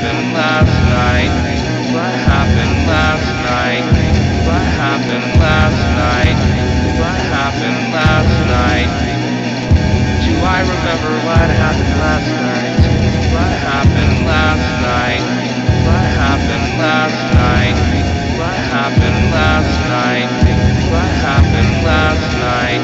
happened last night? What happened last night? What happened last night? What happened last night? Do I remember what happened last night? What happened last night? What happened last night? What happened last night? What happened last night?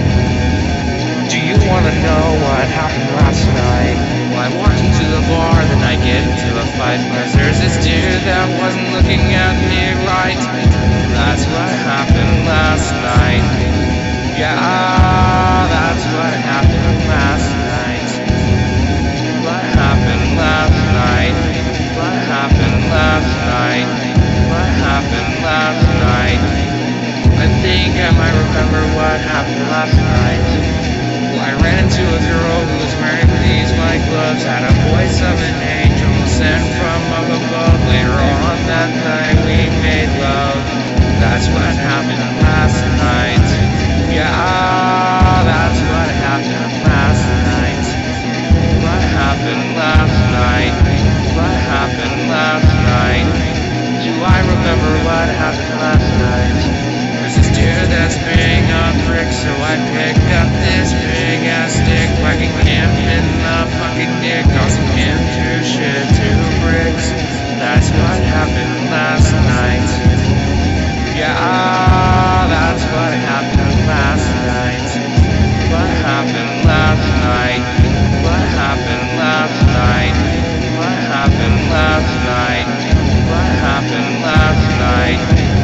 Do you want to know what happened last night? Well, I walked into the bar, then I get into a fight, cause there's this dude that wasn't looking at me right. That's what happened last night. Yeah, that's what happened last night. What happened last night? What happened last night? What happened last night? I think I might remember what happened last night. Well, I ran into a girl who was wearing these white gloves, had a voice of an angel sent from up above. Later on that night we made love. That's what happened last night. Yeah, that's what happened last night. What happened last night? What happened last night? Do I remember what happened last night? There's this dude that's being a prick, so I picked up this big ass stick, whacking him in the fucking dick, causing him to shit 2 bricks. That's what happened last night. Yeah, that's what happened last night. What happened last night? What happened last night? What happened last night? What happened last night?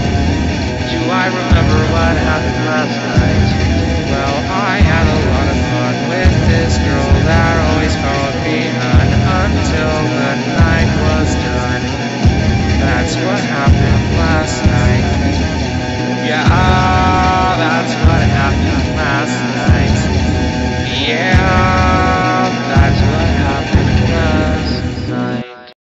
Do I remember what happened last night? Well, I had a lot of fun with this girl that always called me hun until the night was done. That's what happened last night. Yeah,